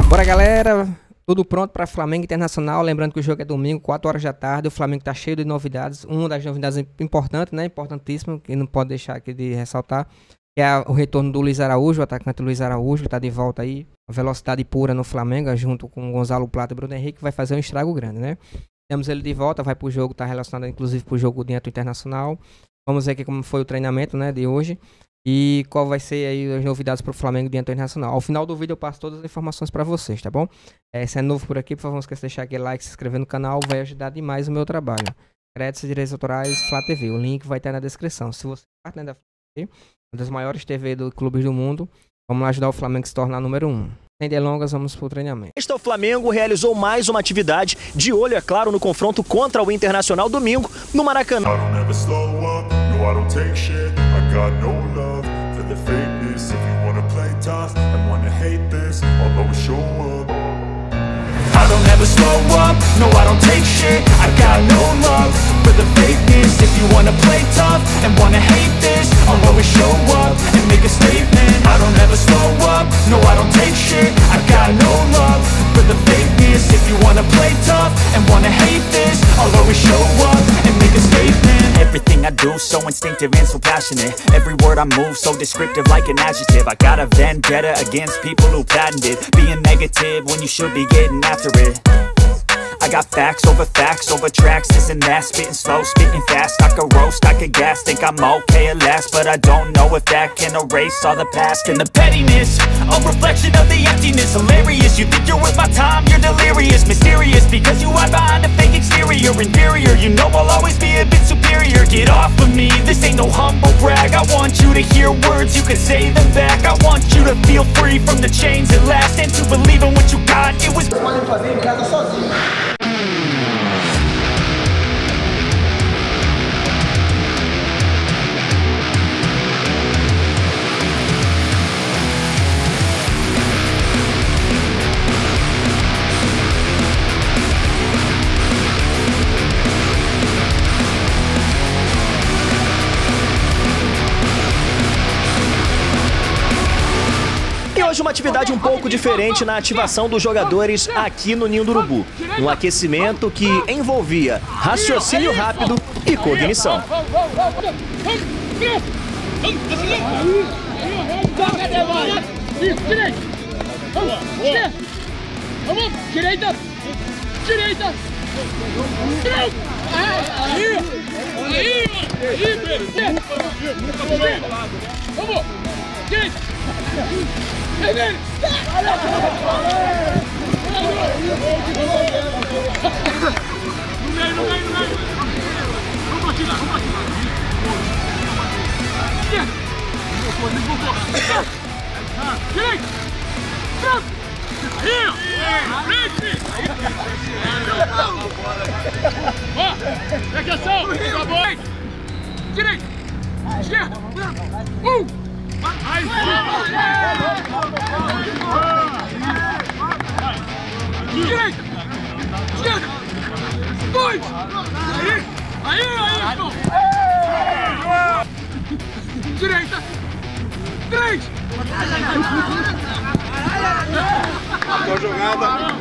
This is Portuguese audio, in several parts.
Bora, galera, tudo pronto para Flamengo Internacional. Lembrando que o jogo é domingo, 4 horas da tarde. O Flamengo tá cheio de novidades. Uma das novidades importantes, né? Importantíssima, que não pode deixar aqui de ressaltar, que é o retorno do Luiz Araújo, o atacante Luiz Araújo, que tá de volta aí. A velocidade pura no Flamengo, junto com o Gonzalo Plata e Bruno Henrique, vai fazer um estrago grande, né? Temos ele de volta, vai pro jogo, tá relacionado inclusive pro jogo diante do Internacional. Vamos ver aqui como foi o treinamento, né, de hoje. E qual vai ser aí as novidades para o Flamengo diante do Internacional. Ao final do vídeo eu passo todas as informações para vocês, tá bom? Se é novo por aqui, por favor, não esqueça de deixar aquele like, se inscrever no canal, vai ajudar demais o meu trabalho. Créditos e direitos autorais, Flá TV. O link vai estar na descrição. Se você é partner da Flá TV, uma das maiores TV do clubes do mundo, vamos lá ajudar o Flamengo a se tornar número 1. Sem delongas, vamos pro treinamento. O Flamengo realizou mais uma atividade, de olho, é claro, no confronto contra o Internacional domingo, no Maracanã. I don't ever slow up, no I don't take shit. I got no love for the fakeness. If you wanna play tough and wanna hate this, I'll always show up and make a statement. I don't ever slow up, no I don't take shit. I got no love for the fakeness. If you wanna play tough and wanna hate this, I'll always show up and make a statement. Everything I do so instinctive and so passionate. Every word I move so descriptive like an adjective. I got a vendetta against people who patented being negative when you should be getting after it. I got facts over tracks, this and that. Spitting slow, spitting fast, I could roast, I could gas. Think I'm okay at last, but I don't know if that can erase all the past. And the pettiness, a reflection of the emptiness. Hilarious, you think you're worth my time, you're delirious. Mysterious, because you hide behind a fake exterior. Inferior, you know I'll always be a bit superior. Get off of me, this ain't no humble brag. I want you to hear words, you can say them back. I want you to feel free from the chains at last, and to believe in what you got. It was pode fazer em casa sozinho. Hoje uma atividade um pouco diferente na ativação dos jogadores aqui no Ninho do Urubu. Um aquecimento que envolvia raciocínio rápido e cognição. Direita! Direita! Vamos! Direita! No meio! Vamos atirar! Direita! Frente! Ó! Presta atenção! Direita! Esquerda! Aí! Direita! Esquerda! 2! Aí, irmão! Direita! 3! Boa jogada!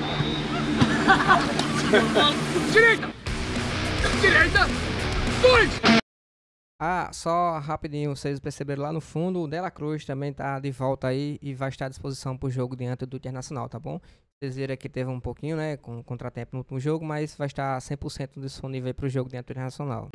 Direita! Direita! 2! Ah, só rapidinho, vocês perceberam lá no fundo, o Dela Cruz também tá de volta aí e vai estar à disposição pro jogo diante do Internacional, tá bom? Vocês viram que teve um pouquinho, né, com contratempo no último jogo, mas vai estar 100% disponível aí pro jogo diante do Internacional.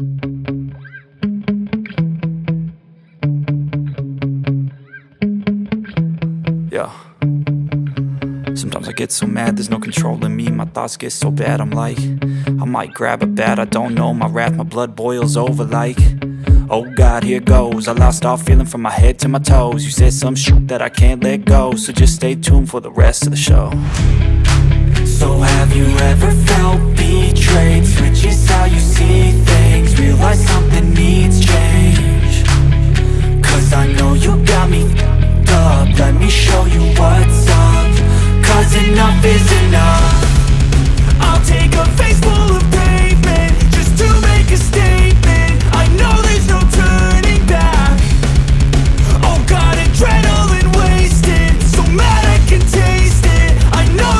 Yeah. Sometimes I get so mad, there's no controlling me. My thoughts get so bad, I'm like, I might grab a bat, I don't know. My wrath, my blood boils over like, oh God, here goes. I lost all feeling from my head to my toes. You said some shit that I can't let go, so just stay tuned for the rest of the show. So have you ever felt betrayed? Switches how you see things, realize something needs change. Cause I know you got me up, let me show you what's up. Cause enough is enough. I'll take a face full of pavement just to make a statement. I know there's no turning back. Oh God, adrenaline wasted, so mad I can taste it. I know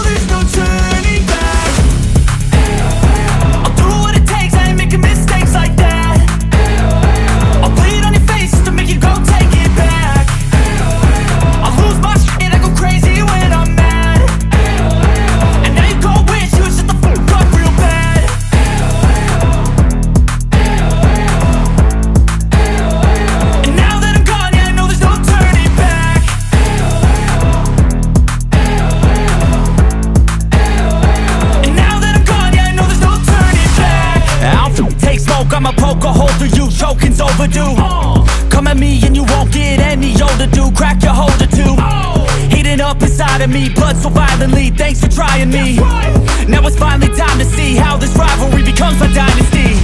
joke, I'ma poke a hole through you, choking's overdue. Come at me and you won't get any older, dude. Crack your holder too. Heating up inside of me, blood so violently. Thanks for trying me. Now it's finally time to see how this rivalry becomes a dynasty.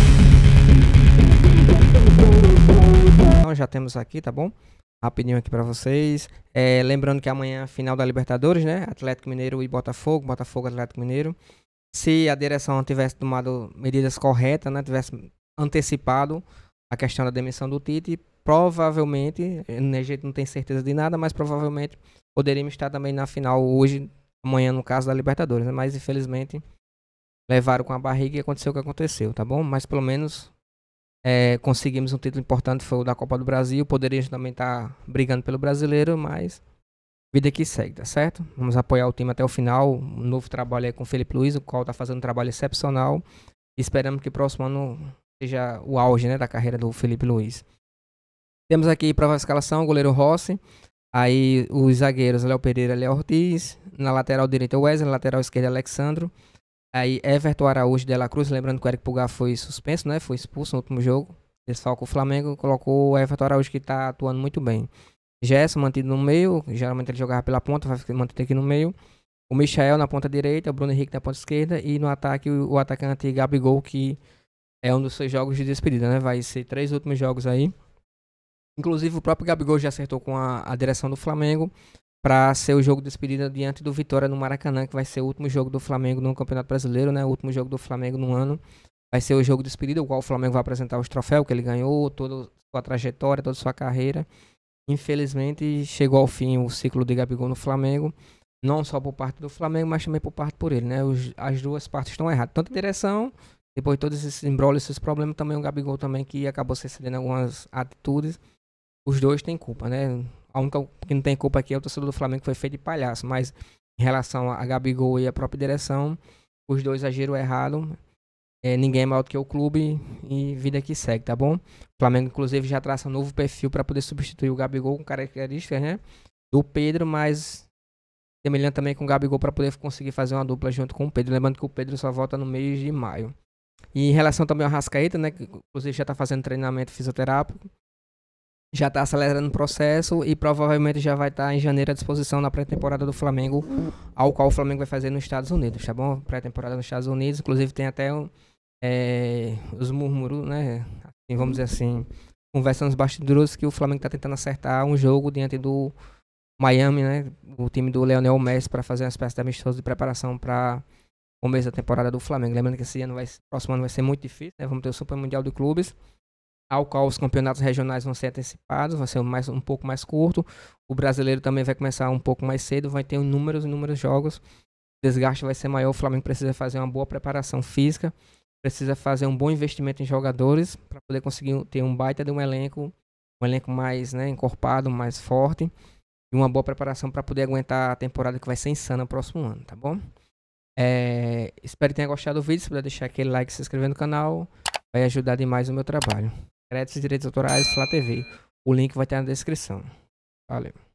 Então já temos aqui, tá bom? Rapidinho aqui pra vocês. Lembrando que amanhã é a final da Libertadores, né? Atlético Mineiro e Botafogo. Botafogo, Atlético Mineiro. Se a direção tivesse tomado medidas corretas, né? Tivesse antecipado a questão da demissão do Tite, provavelmente, a gente não tem certeza de nada, mas provavelmente poderíamos estar também na final hoje, amanhã no caso da Libertadores, né? Mas infelizmente levaram com a barriga e aconteceu o que aconteceu, tá bom? Mas pelo menos conseguimos um título importante, foi o da Copa do Brasil. Poderíamos também estar brigando pelo brasileiro, mas vida que segue, tá certo? Vamos apoiar o time até o final. Um novo trabalho aí com o Felipe Luiz, o qual tá fazendo um trabalho excepcional. Esperamos que o próximo ano seja o auge, né, da carreira do Felipe Luiz. Temos aqui prova de escalação, goleiro Rossi. Aí os zagueiros, Léo Pereira e Léo Ortiz. Na lateral direita, Wesley. Na lateral esquerda, Alexandro. Aí Everton Araújo de La Cruz. Lembrando que o Eric Pulgar foi suspenso, né? Foi expulso no último jogo. Desfalcou o Flamengo. Colocou o Everton Araújo, que está atuando muito bem. Gerson mantido no meio. Geralmente ele jogava pela ponta, vai ficar mantido aqui no meio. O Michael na ponta direita. O Bruno Henrique na ponta esquerda. E no ataque, o atacante Gabigol, que é um dos seus jogos de despedida, né? Vai ser 3 últimos jogos aí. Inclusive o próprio Gabigol já acertou com a direção do Flamengo para ser o jogo de despedida diante do Vitória no Maracanã, que vai ser o último jogo do Flamengo no Campeonato Brasileiro, né? O último jogo do Flamengo no ano. Vai ser o jogo de despedida, o qual o Flamengo vai apresentar os troféus que ele ganhou, toda a sua trajetória, toda a sua carreira. Infelizmente, chegou ao fim o ciclo de Gabigol no Flamengo. Não só por parte do Flamengo, mas também por parte por ele, né? As duas partes estão erradas. Tanto a direção, depois de todos esses embrólios, esses problemas, também o Gabigol também, que acabou se cedendo algumas atitudes. Os dois têm culpa, né? A única que não tem culpa aqui é o torcedor do Flamengo, que foi feito de palhaço. Mas em relação a Gabigol e a própria direção, os dois agiram errado. Ninguém é maior do que o clube e vida que segue, tá bom? O Flamengo, inclusive, já traça um novo perfil para poder substituir o Gabigol com características, né, do Pedro, mas semelhante também com o Gabigol para poder conseguir fazer uma dupla junto com o Pedro. Lembrando que o Pedro só volta no mês de maio. E em relação também ao Arrascaeta, né, que inclusive já está fazendo treinamento fisioterápico, já está acelerando o processo e provavelmente já vai estar em janeiro à disposição na pré-temporada do Flamengo, ao qual o Flamengo vai fazer nos Estados Unidos, tá bom? Pré-temporada nos Estados Unidos, inclusive tem até os murmúrios, né? Assim, vamos dizer assim, conversando nos bastidores que o Flamengo está tentando acertar um jogo diante do Miami, né? O time do Lionel Messi, para fazer uma espécie de amistoso de preparação para o começo da temporada do Flamengo. Lembrando que esse ano próximo ano vai ser muito difícil, né? Vamos ter o Super Mundial de Clubes, ao qual os campeonatos regionais vão ser antecipados, vai ser um pouco mais curto. O brasileiro também vai começar um pouco mais cedo, vai ter inúmeros jogos. O desgaste vai ser maior, o Flamengo precisa fazer uma boa preparação física, precisa fazer um bom investimento em jogadores para poder conseguir ter um baita de um elenco mais, né, encorpado, mais forte, e uma boa preparação para poder aguentar a temporada que vai ser insana no próximo ano, tá bom? Espero que tenha gostado do vídeo. Se puder deixar aquele like e se inscrever no canal, vai ajudar demais o meu trabalho. Créditos e direitos autorais, Flá TV. O link vai estar na descrição. Valeu.